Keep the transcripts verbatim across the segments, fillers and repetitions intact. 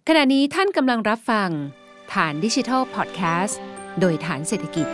ขณะนี้ท่านกำลังรับฟังฐานดิจิทัลพอดแคสต์โดยฐานเศรษฐกิจ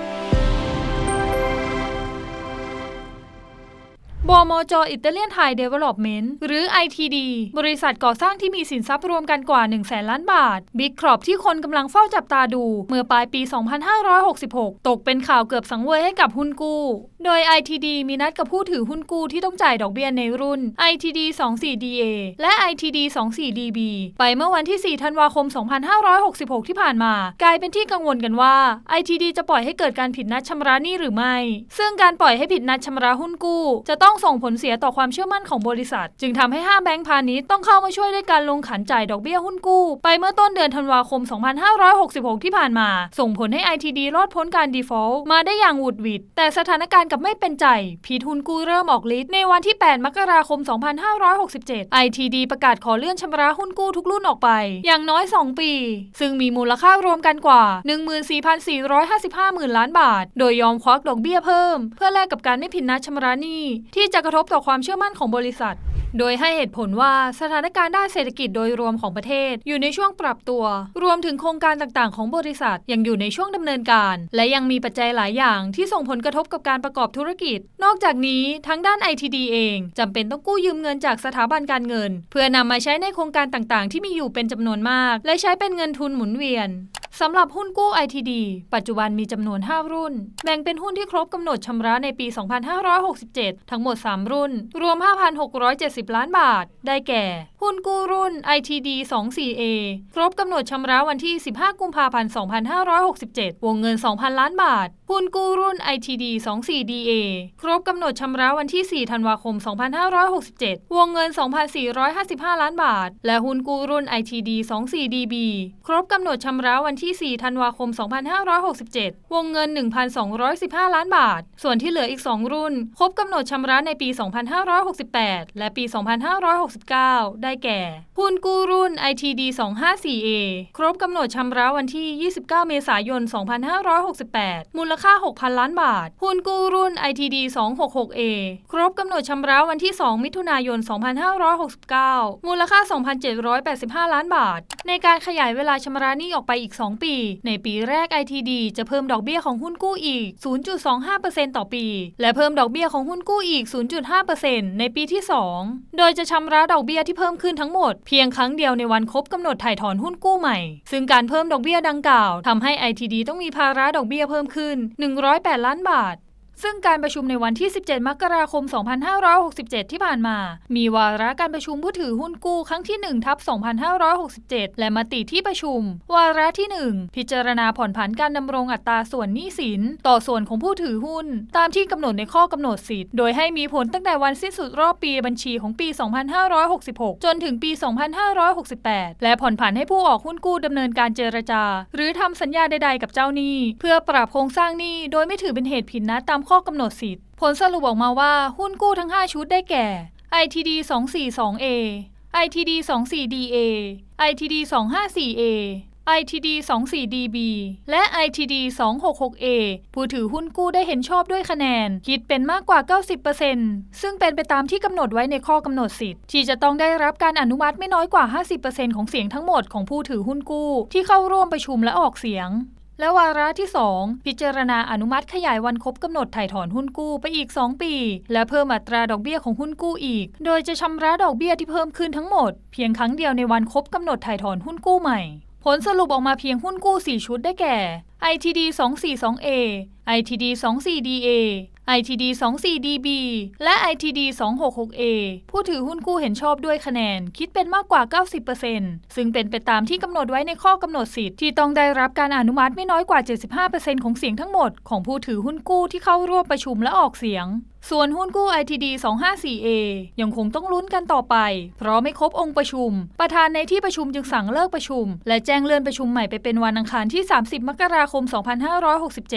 บมจ.อิตาเลียนไทยเดเวลลอปเมนต์หรือ ไอ ที ดี บริษัทก่อสร้างที่มีสินทรัพย์รวมกันกว่า หนึ่งแสน ล้านบาทบิ๊กครอปที่คนกำลังเฝ้าจับตาดูเมื่อปลายปี สองพันห้าร้อยหกสิบหก ตกเป็นข่าวเกือบสังเวยให้กับหุ้นกู้โดย ไอ ที ดี มีนัดกับผู้ถือหุ้นกู้ที่ต้องจ่ายดอกเบี้ยในรุ่น ไอ ที ดี สองสิบสี่ ดี เอ และ ไอ ที ดี สองสิบสี่ ดี บี ไปเมื่อวันที่ สี่ ธันวาคม สองพันห้าร้อยหกสิบหก ที่ผ่านมากลายเป็นที่กังวลกันว่า ไอ ที ดี จะปล่อยให้เกิดการผิดนัดชำระหนี้หรือไม่ซึ่งการปล่อยให้ผิดนัดชำระหุ้นกู้จะต้องส่งผลเสียต่อความเชื่อมั่นของบริษัทจึงทำให้ห้าแบงก์พาณิชย์ต้องเข้ามาช่วยด้วยการลงขันจ่ายดอกเบี้ยหุ้นกู้ไปเมื่อต้นเดือนธันวาคม สองพันห้าร้อยหกสิบหก ที่ผ่านมาส่งผลให้ ไอ ที ดี รอดพ้นการ default มาได้อย่างหวุดหวิดแต่สถานการณ์กลับไม่เป็นใจพิษหุ้นกู้เริ่มออกฤทธิ์ในวันที่ แปด มกราคม สองพันห้าร้อยหกสิบเจ็ด ไอ ที ดี ประกาศขอเลื่อนชำระหุ้นกู้ทุกรุ่นออกไปอย่างน้อยสองปีซึ่งมีมูลค่ารวมกันกว่า หนึ่งหมื่นสี่พันสี่ร้อยห้าสิบห้าหมื่น ล้านบาทโดยยอมควักดอกเบี้ยเพิ่มเพื่อแลกกับการไม่ผิดนัดชำระหนี้ที่จะกระทบต่อความเชื่อมั่นของบริษัทโดยให้เหตุผลว่าสถานการณ์ด้านเศรษฐกิจโดยรวมของประเทศอยู่ในช่วงปรับตัวรวมถึงโครงการต่างๆของบริษัทยังอยู่ในช่วงดำเนินการและยังมีปัจจัยหลายอย่างที่ส่งผลกระทบกับการประกอบธุรกิจนอกจากนี้ทั้งด้าน ไอ ที ดี เองจำเป็นต้องกู้ยืมเงินจากสถาบันการเงินเพื่อนำมาใช้ในโครงการต่างๆที่มีอยู่เป็นจำนวนมากและใช้เป็นเงินทุนหมุนเวียนสำหรับหุ้นกู้ ไอ ที ดี ปัจจุบันมีจำนวนห้ารุ่นแบ่งเป็นหุ้นที่ครบกำหนดชำระในปี สองพันห้าร้อยหกสิบเจ็ด ทั้งหมดสามรุ่นรวม ห้าพันหกร้อยเจ็ดสิบ ล้านบาทได้แก่หุ้นกู้รุ่น ไอ ที ดี สองสิบสี่ เอ ครบกำหนดชำระวันที่ สิบห้า กุมภาพันธ์ สองพันห้าร้อยหกสิบเจ็ด วงเงิน สองพัน ล้านบาทหุ้นกู้รุ่น ไอ ที ดี สองสิบสี่ ดี เอ ครบกำหนดชำระวันที่ สี่ ธันวาคม สองพันห้าร้อยหกสิบเจ็ด วงเงิน สองพันสี่ร้อยห้าสิบห้า ล้านบาทและหุ้นกู้รุ่น ไอ ที ดี สองสิบสี่ ดี บี ครบกำหนดชำระวันที่ สี่ ธันวาคม สองพันห้าร้อยหกสิบเจ็ด วงเงิน หนึ่งพันสองร้อยสิบห้า ล้านบาทส่วนที่เหลืออีกสองรุ่นครบกำหนดชำระในปี สองพันห้าร้อยหกสิบแปด และปี สองพันห้าร้อยหกสิบเก้า ได้แก่หุ้นกู้รุ่น ไอ ที ดี สองห้าสี่ เอ ครบกำหนดชำระวันที่ ยี่สิบเก้า เมษายน สองพันห้าร้อยหกสิบแปด มูลค่า หกพัน ล้านบาทหุ้นกู้รุ่น ไอ ที ดี สองหกหก เอ ครบกำหนดชำระวันที่ สอง มิถุนายน สองพันห้าร้อยหกสิบเก้า มูลค่า สองพันเจ็ดร้อยแปดสิบห้า ล้านบาทในการขยายเวลาชำระหนี้ออกไปอีกสองปีในปีแรก ไอ ที ดี จะเพิ่มดอกเบี้ยของหุ้นกู้อีก ศูนย์จุดสองห้าเปอร์เซ็นต์ ต่อปีและเพิ่มดอกเบี้ยของหุ้นกู้อีก ศูนย์จุดห้าเปอร์เซ็นต์ ในปีที่สองโดยจะชำระดอกเบี้ยที่เพิ่มขึ้นทั้งหมดเพียงครั้งเดียวในวันครบกำหนดถ่ายถอนหุ้นกู้ใหม่ซึ่งการเพิ่มดอกเบี้ยดังกล่าวทำให้ ไอ ที ดี ต้องมีภาระดอกเบี้ยเพิ่มขึ้นหนึ่งร้อยแปดล้านบาทซึ่งการประชุมในวันที่ สิบเจ็ด มกราคม สองพันห้าร้อยหกสิบเจ็ด ที่ผ่านมามีวาระการประชุมผู้ถือหุ้นกู้ครั้งที่ หนึ่งทับสองพันห้าร้อยหกสิบเจ็ด และมติที่ประชุมวาระที่ หนึ่ง พิจารณาผ่อนผันการดำรงอัตราส่วนหนี้สินต่อส่วนของผู้ถือหุ้นตามที่กำหนดในข้อกำหนดสิทธิ์โดยให้มีผลตั้งแต่วันสิ้นสุดรอบปีบัญชีของปี สองพันห้าร้อยหกสิบหก จนถึงปี สองพันห้าร้อยหกสิบแปด และผ่อนผันให้ผู้ออกหุ้นกู้ดำเนินการเจรจาหรือทำสัญญาใดๆกับเจ้าหนี้เพื่อปรับโครงสร้างหนี้โดยไม่ถือเป็นเหตุผิดนัดตามข้อกำหนดสิทธิ์ผลสรุปออกมาว่าหุ้นกู้ทั้งห้าชุดได้แก่ ไอ ที ดี สองสี่สอง เอ ไอ ที ดี สองสิบสี่ ดี เอ ไอ ที ดี สองห้าสี่ เอ ไอ ที ดี สองสิบสี่ ดี บี และ ไอ ที ดี สองหกหก เอ ผู้ถือหุ้นกู้ได้เห็นชอบด้วยคะแนนคิดเป็นมากกว่า เก้าสิบเปอร์เซ็นต์ ซึ่งเป็นไปตามที่กำหนดไว้ในข้อกำหนดสิทธิ์ที่จะต้องได้รับการอนุมัติไม่น้อยกว่า ห้าสิบเปอร์เซ็นต์ ของเสียงทั้งหมดของผู้ถือหุ้นกู้ที่เข้าร่วมประชุมและออกเสียงและวาระที่สองพิจารณาอนุมัติขยายวันครบกำหนดถ่ายถอนหุ้นกู้ไปอีกสองปีและเพิ่มอัตราดอกเบี้ยของหุ้นกู้อีกโดยจะชำระดอกเบี้ยที่เพิ่มขึ้นทั้งหมดเพียงครั้งเดียวในวันครบกำหนดถ่ายถอนหุ้นกู้ใหม่ผลสรุปออกมาเพียงหุ้นกู้สี่ชุดได้แก่ ไอ ที ดี สองสี่สอง เอ ไอ ที ดี สองสิบสี่ ดี เอ ไอ ที ดี สองสิบสี่ ดี บี และ ไอ ที ดี สองหกหก เอ ผู้ถือหุ้นกู้เห็นชอบด้วยคะแนนคิดเป็นมากกว่า เก้าสิบเปอร์เซ็นต์ ซึ่งเป็นไปตามที่กำหนดไว้ในข้อกำหนดสิทธิ์ที่ต้องได้รับการอนุมัติไม่น้อยกว่า เจ็ดสิบห้าเปอร์เซ็นต์ ของเสียงทั้งหมดของผู้ถือหุ้นกู้ที่เข้าร่วมประชุมและออกเสียงส่วนหุ้นกู้ ไอ ที ดี สองห้าสี่ เอ ยังคงต้องลุ้นกันต่อไปเพราะไม่ครบองค์ประชุมประธานในที่ประชุมจึงสั่งเลิกประชุมและแจ้งเลื่อนประชุมใหม่ไปเป็นวันอังคารที่ สามสิบ มกราคม สองพันห้าร้อยหกสิบเจ็ด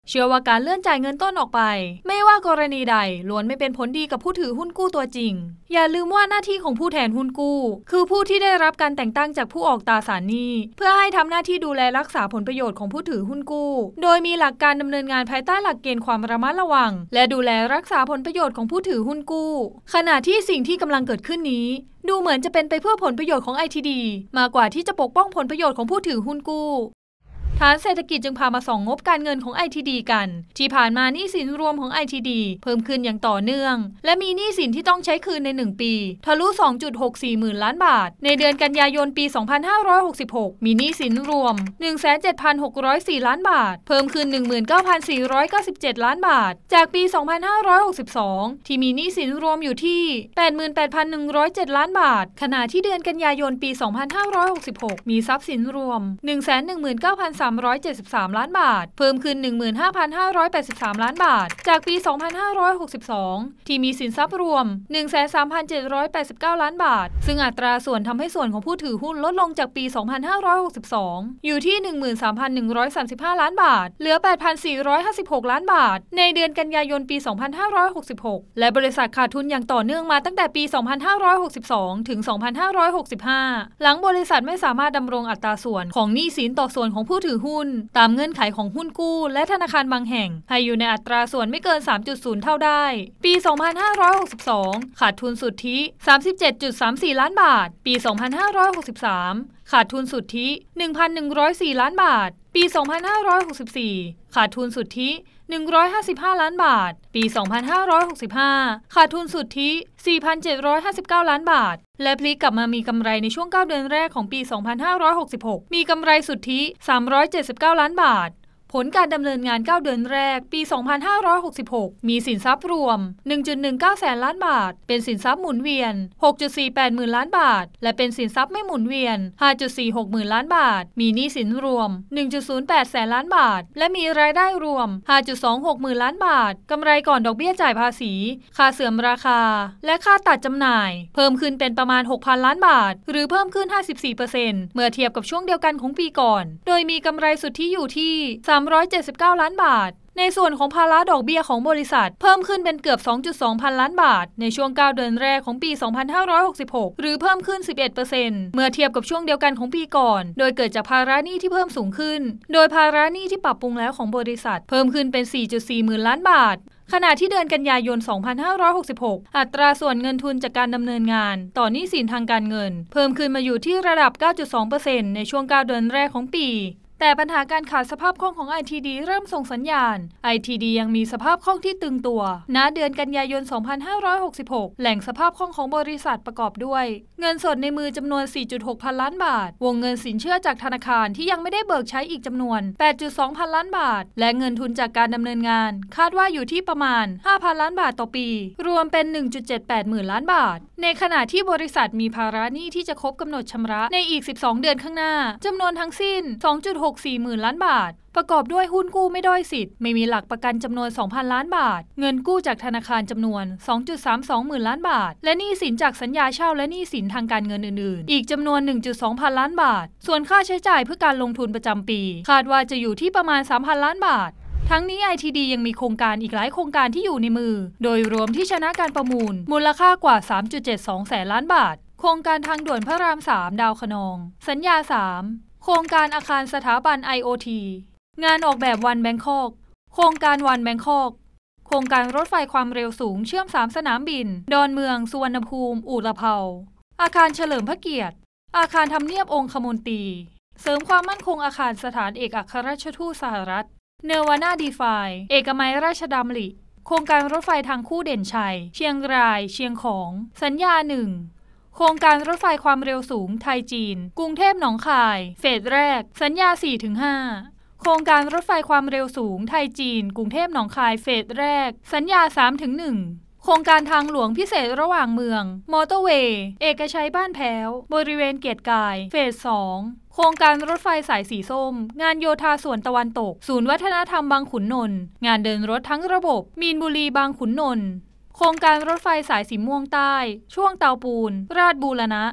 เชื่อว่าการเลื่อนจ่ายเงินต้นออกไปไม่ว่ากรณีใดล้วนไม่เป็นผลดีกับผู้ถือหุ้นกู้ตัวจริงอย่าลืมว่าหน้าที่ของผู้แทนหุ้นกู้คือผู้ที่ได้รับการแต่งตั้งจากผู้ออกตราสารหนี้เพื่อให้ทำหน้าที่ดูแลรักษาผลประโยชน์ของผู้ถือหุ้นกู้โดยมีหลักการดำเนินงานภายใต้หลักเกณฑ์ความระมัดระวังและดูแลรักษาผลประโยชน์ของผู้ถือหุ้นกู้ขณะที่สิ่งที่กำลังเกิดขึ้นนี้ดูเหมือนจะเป็นไปเพื่อผลประโยชน์ของ ไอ ที ดี มากกว่าที่จะปกป้องผลประโยชน์ของผู้ถือหุ้นกู้ฐานเศรษฐกิจจึงพามาส่องงบการเงินของ ไอ ที ดี กันที่ผ่านมาหนี้สินรวมของ ไอ ที ดี เพิ่มขึ้นอย่างต่อเนื่องและมีหนี้สินที่ต้องใช้คืนในหนึ่งปีทะลุ สองจุดหกสี่ หมื่นล้านบาทในเดือนกันยายนปี สองพันห้าร้อยหกสิบหก มีหนี้สินรวม หนึ่งแสนเจ็ดพันหกร้อยสี่ ล้านบาทเพิ่มขึ้น หนึ่งหมื่นเก้าพันสี่ร้อยเก้าสิบเจ็ด ล้านบาทจากปี สองพันห้าร้อยหกสิบสอง ที่มีหนี้สินรวมอยู่ที่ แปดหมื่นแปดพันหนึ่งร้อยเจ็ด ล้านบาทขณะที่เดือนกันยายนปี สองพันห้าร้อยหกสิบหก มีทรัพย์สินรวม หนึ่งแสนหนึ่งหมื่นเก้าพันสามร้อยเจ็ดสิบสามล้านบาทเพิ่มขึ้น หนึ่งหมื่นห้าพันห้าร้อยแปดสิบสาม ล้านบาทจากปี สองพันห้าร้อยหกสิบสอง ที่มีสินทรัพย์รวม หนึ่งแสนสามพันเจ็ดร้อยแปดสิบเก้า ล้านบาทซึ่งอัตราส่วนทำให้ส่วนของผู้ถือหุ้นลดลงจากปี สองพันห้าร้อยหกสิบสอง อยู่ที่ หนึ่งหมื่นสามพันหนึ่งร้อยสามสิบห้า ล้านบาทเหลือ แปดพันสี่ร้อยห้าสิบหก ล้านบาทในเดือนกันยายนปี สองพันห้าร้อยหกสิบหก และบริษัทขาดทุนอย่างต่อเนื่องมาตั้งแต่ปี สองพันห้าร้อยหกสิบสอง ถึง สองพันห้าร้อยหกสิบห้า หลังบริษัทไม่สามารถดำรงอัตราส่วนของหนี้สินต่อส่วนของผู้ถือหุ้นตามเงื่อนไขของหุ้นกู้และธนาคารบางแห่งให้อยู่ในอัตราส่วนไม่เกิน สามจุดศูนย์ เท่าได้ปี สองพันห้าร้อยหกสิบสอง ขาดทุนสุทธิ สามสิบเจ็ดจุดสามสี่ ล้านบาทปี สองพันห้าร้อยหกสิบสาม ขาดทุนสุทธิ หนึ่งพันหนึ่งร้อยสี่ ล้านบาทปี สองพันห้าร้อยหกสิบสี่ ขาดทุนสุทธิ หนึ่งร้อยห้าสิบห้า ล้านบาทปี สองพันห้าร้อยหกสิบห้า ขาดทุนสุทธิ สี่พันเจ็ดร้อยห้าสิบเก้า ล้านบาทและพลิกกลับมามีกำไรในช่วงเก้าเดือนแรกของปี สองพันห้าร้อยหกสิบหก มีกำไรสุทธิ สามร้อยเจ็ดสิบเก้า ล้านบาทผลการดำเนินงานเก้าเดือนแรกปี สองพันห้าร้อยหกสิบหก มีสินทรัพย์รวม หนึ่งจุดหนึ่งเก้า แสนล้านบาทเป็นสินทรัพย์หมุนเวียน หกจุดสี่แปด หมื่นล้านบาทและเป็นสินทรัพย์ไม่หมุนเวียน ห้าจุดสี่หก หมื่นล้านบาทมีหนี้สินรวม หนึ่งจุดศูนย์แปด แสนล้านบาทและมีรายได้รวม ห้าจุดสองหก หมื่นล้านบาทกำไรก่อนดอกเบี้ยจ่ายภาษีค่าเสื่อมราคาและค่าตัดจำหน่ายเพิ่มขึ้นเป็นประมาณ หกพัน ล้านบาทหรือเพิ่มขึ้น ห้าสิบสี่เปอร์เซ็นต์ เมื่อเทียบกับช่วงเดียวกันของปีก่อนโดยมีกำไรสุทธิอยู่ที่ สามร้อยเจ็ดสิบเก้า ล้านบาทในส่วนของภาระดอกเบี้ยของบริษัทเพิ่มขึ้นเป็นเกือบ สองจุดสอง พันล้านบาทในช่วงเก้าเดือนแรกของปี สองพันห้าร้อยหกสิบหก หรือเพิ่มขึ้น สิบเอ็ดเปอร์เซ็นต์ เมื่อเทียบกับช่วงเดียวกันของปีก่อนโดยเกิดจากภาระหนี้ที่เพิ่มสูงขึ้นโดยภาระหนี้ที่ปรับปรุงแล้วของบริษัทเพิ่มขึ้นเป็น สี่จุดสี่ หมื่นล้านบาทขณะที่เดือนกันยายน สองพันห้าร้อยหกสิบหก อัตราส่วนเงินทุนจากการดำเนินงานต่อหนี้สินทางการเงินเพิ่มขึ้นมาอยู่ที่ระดับ เก้าจุดสองเปอร์เซ็นต์ ในช่วงเก้าเดือนแรกของปีแต่ปัญหาการขาดสภาพคล่องของ ไอ ที ดี เริ่มส่งสัญญาณ ไอ ที ดี ยังมีสภาพคล่องที่ตึงตัวณเดือนกันยายน สองพันห้าร้อยหกสิบหก แหล่งสภาพคล่องของบริษัทประกอบด้วยเงินสดในมือจำนวน สี่จุดหก พันล้านบาทวงเงินสินเชื่อจากธนาคารที่ยังไม่ได้เบิกใช้อีกจำนวน แปดจุดสอง พันล้านบาทและเงินทุนจากการดำเนินงานคาดว่าอยู่ที่ประมาณ ห้าพัน ล้านบาทต่อปีรวมเป็น หนึ่งจุดเจ็ดแปด หมื่นล้านบาทในขณะที่บริษัทมีภาระหนี้ที่จะครบกำหนดชำระในอีกสิบสองเดือนข้างหน้าจำนวนทั้งสิ้น สองจุดหกสี่ หมื่นล้านบาทประกอบด้วยหุ้นกู้ไม่ด้อยสิทธิ์ไม่มีหลักประกันจำนวน สองพัน ล้านบาทเงินกู้จากธนาคารจำนวน สองจุดสามสอง หมื่นล้านบาทและหนี้สินจากสัญญาเช่าและหนี้สินทางการเงินอื่นๆอีกจำนวน หนึ่งจุดสอง พันล้านบาทส่วนค่าใช้จ่ายเพื่อการลงทุนประจำปีคาดว่าจะอยู่ที่ประมาณ สามพัน ล้านบาททั้งนี้ ไอ ที ดี ยังมีโครงการอีกหลายโครงการที่อยู่ในมือโดยรวมที่ชนะการประมูลมูลค่ากว่า สามจุดเจ็ดสอง แสนล้านบาทโครงการทางด่วนพระรามสามดาวคะนองสัญญาสามโครงการอาคารสถาบัน ไอ โอ ทีงานออกแบบวันแบงคอกโครงการวันแบงคอกโครงการรถไฟความเร็วสูงเชื่อมสามสนามบินดอนเมืองสุวรรณภูมิอู่ตะเภาอาคารเฉลิมพระเกียรติอาคารทำเนียบองคมนตรีเสริมความมั่นคงอาคารสถานเอกอัครราชทูตสหรัฐเนวาน่าดีไฟเอกมัยราชดำริโครงการรถไฟทางคู่เด่นชัยเชียงรายเชียงของสัญญาหนึ่งโครงการรถไฟความเร็วสูงไทยจีนกรุงเทพหนองคายเฟสแรกสัญญา สี่ถึงห้าโครงการรถไฟความเร็วสูงไทยจีนกรุงเทพหนองคายเฟสแรกสัญญา สามถึงหนึ่ง โครงการทางหลวงพิเศษระหว่างเมืองมอเตอร์เวย์เอกชัยบ้านแพ้วบริเวณเกียรติกายเฟสสองโครงการรถไฟสายสีส้มงานโยธาส่วนตะวันตกศูนย์วัฒนธรรมบางขุนนนท์งานเดินรถทั้งระบบมีนบุรีบางขุนนนท์โครงการรถไฟสายสีม่วงใต้ช่วงเตาปูนราชบูรณะ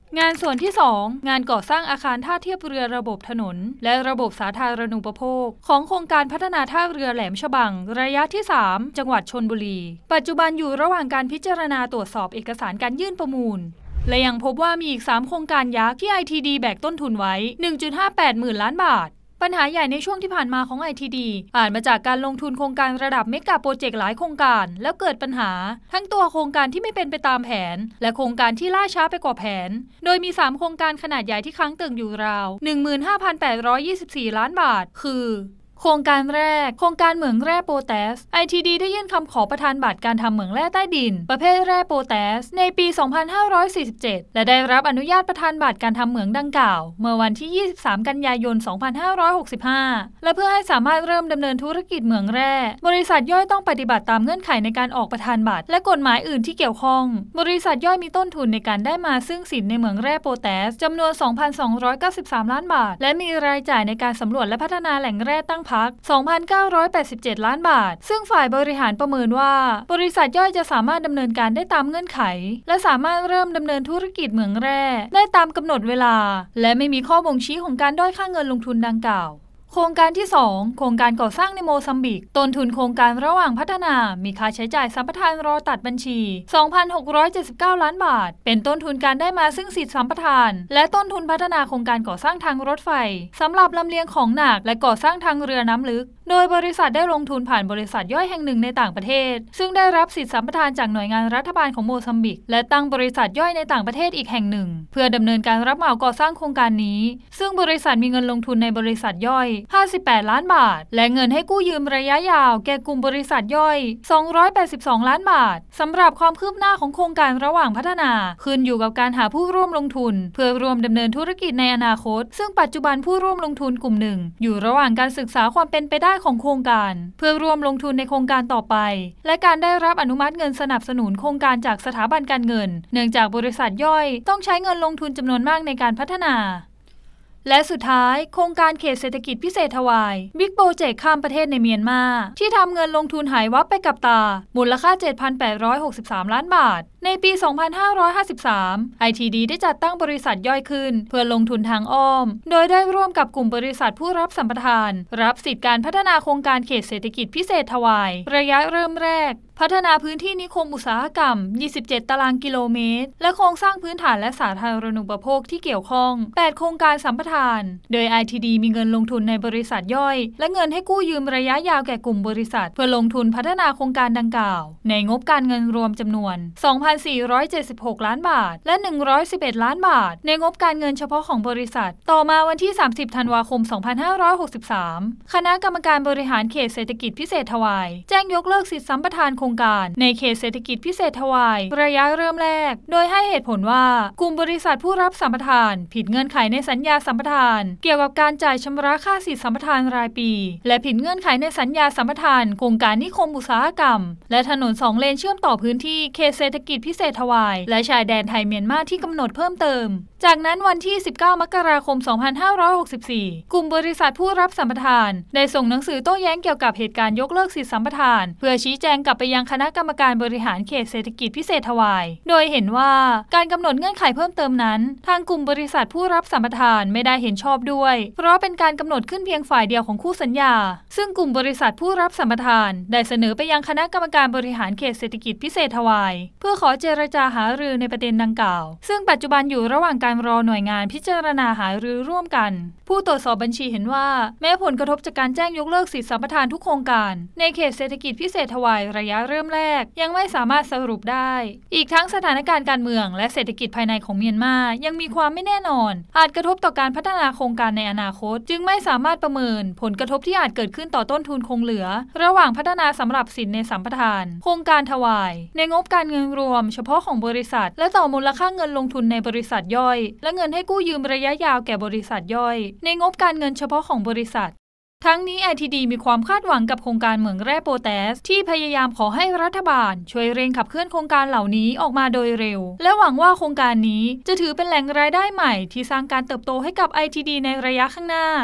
งานส่วนที่สองงานก่อสร้างอาคารท่าเทียบเรือระบบถนนและระบบสาธารณูปโภคของโครงการพัฒนาท่าเรือแหลมฉบังระยะที่สามจังหวัดชลบุรีปัจจุบันอยู่ระหว่างการพิจารณาตรวจสอบเอกสารการยื่นประมูลและยังพบว่ามีอีกสามโครงการยักษ์ที่ ไอ ที ดี แบกต้นทุนไว้ หนึ่งจุดห้าแปด หมื่นล้านบาทปัญหาใหญ่ในช่วงที่ผ่านมาของ ไอ ที ดี อาจมาจากการลงทุนโครงการระดับเมกะโปรเจกต์หลายโครงการแล้วเกิดปัญหาทั้งตัวโครงการที่ไม่เป็นไปตามแผนและโครงการที่ล่าช้าไปกว่าแผนโดยมีสามโครงการขนาดใหญ่ที่ค้างเติ่งอยู่ราว หนึ่งหมื่นห้าพันแปดร้อยยี่สิบสี่ ล้านบาทคือโครงการแรกโครงการเหมืองแร่โปแทส ไอ ที ดี ได้ยื่นคำขอประทานบัตรการทำเหมืองแร่ใต้ดินประเภทแร่โปแทสในปี สองพันห้าร้อยสี่สิบเจ็ด และได้รับอนุญาตประทานบัตรการทำเหมืองดังกล่าวเมื่อวันที่ ยี่สิบสาม กันยายน สองพันห้าร้อยหกสิบห้า และเพื่อให้สามารถเริ่มดำเนินธุรกิจเหมืองแร่บริษัทย่อยต้องปฏิบัติตามเงื่อนไขในการออกประทานบัตรและกฎหมายอื่นที่เกี่ยวข้องบริษัทย่อยมีต้นทุนในการได้มาซึ่งสินในเหมืองแร่โปแทสจำนวน สองพันสองร้อยเก้าสิบสาม ล้านบาทและมีรายจ่ายในการสำรวจและพัฒนาแหล่งแร่ตั้งพัก สองพันเก้าร้อยแปดสิบเจ็ด ล้านบาทซึ่งฝ่ายบริหารประเมินว่าบริษัทย่อยจะสามารถดำเนินการได้ตามเงื่อนไขและสามารถเริ่มดำเนินธุรกิจเหมืองแร่ได้ตามกำหนดเวลาและไม่มีข้อบ่งชี้ของการด้อยค่าเงินลงทุนดังกล่าวโครงการที่สองโครงการก่อสร้างในโมซัมบิกต้นทุนโครงการระหว่างพัฒนามีค่าใช้จ่ายสัมปทานรอตัดบัญชี สองพันหกร้อยเจ็ดสิบเก้า ล้านบาทเป็นต้นทุนการได้มาซึ่งสิทธิสัมปทานและต้นทุนพัฒนาโครงการก่อสร้างทางรถไฟสำหรับลำเลียงของหนักและก่อสร้างทางเรือน้ำลึกโดยบริษัทได้ลงทุนผ่านบริษัทย่อยแห่งหนึ่งในต่างประเทศซึ่งได้รับสิทธิสัมปทานจากหน่วยงานรัฐบาลของโมซัมบิกและตั้งบริษัทย่อยในต่างประเทศอีกแห่งหนึ่งเพื่อดำเนินการรับเหมาก่อสร้างโครงการนี้ซึ่งบริษัทมีเงินลงทุนในบริษัทย่อยห้าสิบแปดล้านบาทและเงินให้กู้ยืมระยะยาวแก่กลุ่มบริษัทย่อยสองร้อยแปดสิบสองล้านบาทสำหรับความคืบหน้าของโครงการระหว่างพัฒนาขึ้นอยู่กับการหาผู้ร่วมลงทุนเพื่อร่วมดำเนินธุรกิจในอนาคตซึ่งปัจจุบันผู้ร่วมลงทุนกลุ่มหนึ่งอยู่ระหว่างการศึกษาความเป็นไปได้ของโครงการเพื่อร่วมลงทุนในโครงการต่อไปและการได้รับอนุมัติเงินสนับสนุนโครงการจากสถาบันการเงินเนื่องจากบริษัทย่อยต้องใช้เงินลงทุนจำนวนมากในการพัฒนาและสุดท้ายโครงการเขตเศรษฐกิจพิเศษทวายบิ๊กโปรเจกต์ข้ามประเทศในเมียนมาที่ทำเงินลงทุนหายวับไปกับตามูลค่า เจ็ดพันแปดร้อยหกสิบสาม ล้านบาทในปี สองพันห้าร้อยห้าสิบสาม ไอ ที ดี ได้จัดตั้งบริษัทย่อยขึ้นเพื่อลงทุนทางอ้อมโดยได้ร่วมกับกลุ่มบริษัทผู้รับสัมปทานรับสิทธิการพัฒนาโครงการเขตเศรษฐกิจพิเศษทวายระยะเริ่มแรกพัฒนาพื้นที่นิคมอุตสาหกรรมยี่สิบเจ็ดตารางกิโลเมตรและโครงสร้างพื้นฐานและสาธารณูปโภคที่เกี่ยวข้องแปดโครงการสัมปทานโดย ไอ ที ดี มีเงินลงทุนในบริษัทย่อยและเงินให้กู้ยืมระยะยาวแก่กลุ่มบริษัทเพื่อลงทุนพัฒนาโครงการดังกล่าวในงบการเงินรวมจำนวน สองพันสี่ร้อยเจ็ดสิบหก ล้านบาทและหนึ่งร้อยสิบเอ็ดล้านบาทในงบการเงินเฉพาะของบริษัทต่อมาวันที่สามสิบธันวาคมสองพันห้าร้อยหกสิบสามคณะกรรมการบริหารเขตเศรษฐกิจพิเศษทวายแจ้งยกเลิกสิทธิสัมปทานโครงการในเขตเศรษฐกิจพิเศษทวายระยะเริ่มแรกโดยให้เหตุผลว่ากลุ่มบริษัทผู้รับสัมปทานผิดเงื่อนไขในสัญญาสัมปทานเกี่ยวกับการจ่ายชำระค่าสิทธิสัมปทานรายปีและผิดเงื่อนไขในสัญญาสัมปทานโครงการนิคมอุตสาหกรรมและถนนสองเลนเชื่อมต่อพื้นที่เขตเศรษฐกิจพิเศษทวายและชายแดนไทยเมียนมาที่กำหนดเพิ่มเติมจากนั้นวันที่สิบเก้ามกราคมสองพันห้าร้อยหกสิบสี่กลุ่มบริษัทผู้รับสัมปทานได้ส่งหนังสือโต้แย้งเกี่ยวกับเหตุการณ์ยกเลิกสิทธิสัมปทานเพื่อชี้แจงกลับไปยังคณะกรรมการบริหารเขตเศรษฐกิจพิเศษทวายโดยเห็นว่าการกำหนดเงื่อนไขเพิ่มเติมนั้นทางกลุ่มบริษัทผู้รับสัมปทานไม่ได้เห็นชอบด้วยเพราะเป็นการกำหนดขึ้นเพียงฝ่ายเดียวของคู่สัญญาซึ่งกลุ่มบริษัทผู้รับสัมปทานได้เสนอไปยังคณะกรรมการบริหารเขตเศรษฐกิจพิเศษทวายเพื่อขอเจรจาหารือในประเด็นดังกล่าวซึ่งปัจจุบันอยู่ระหว่างการรอหน่วยงานพิจารณาหารือร่วมกันผู้ตรวจสอบบัญชีเห็นว่าแม้ผลกระทบจากการแจ้งยกเลิกสิทธิสัมปทานทุกโครงการในเขตเศรษฐกิจพิเศษทวายระยะเริ่มแรกยังไม่สามารถสรุปได้อีกทั้งสถานการณ์การเมืองและเศรษฐกิจภายในของเมียนมายังมีความไม่แน่นอนอาจกระทบต่อการพัฒนาโครงการในอนาคตจึงไม่สามารถประเมินผลกระทบที่อาจเกิดขึ้นต่อต้นทุนคงเหลือระหว่างพัฒนาสำหรับสินในสัมปทานโครงการทวายในงบการเงินรวมเฉพาะของบริษัทและต่อมูลค่าเงินลงทุนในบริษัทย่อยและเงินให้กู้ยืมระยะยาวแก่บริษัทย่อยในงบการเงินเฉพาะของบริษัททั้งนี้ ไอ ที ดี มีความคาดหวังกับโครงการเหมืองแร่โปแทสที่พยายามขอให้รัฐบาลช่วยเร่งขับเคลื่อนโครงการเหล่านี้ออกมาโดยเร็วและหวังว่าโครงการนี้จะถือเป็นแหล่งรายได้ใหม่ที่สร้างการเติบโตให้กับ ไอ ที ดี ในระยะข้างหน้า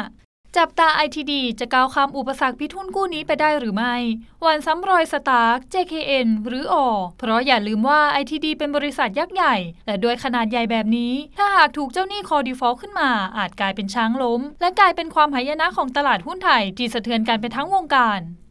จับตา ไอ ที ดี จะก้าวข้ามอุปสรรคพิทุนกู้นี้ไปได้หรือไม่หวั่นซ้ำรอยสตาร์ค เจ เค เอ็น หรืออ่อเพราะอย่าลืมว่า ไอ ที ดี เป็นบริษัทยักษ์ใหญ่และด้วยขนาดใหญ่แบบนี้ถ้าหากถูกเจ้าหนี้คอดีฟอลต์ขึ้นมาอาจกลายเป็นช้างล้มและกลายเป็นความหายนะของตลาดหุ้นไทยที่สะเทือนกันไปทั้งวงการ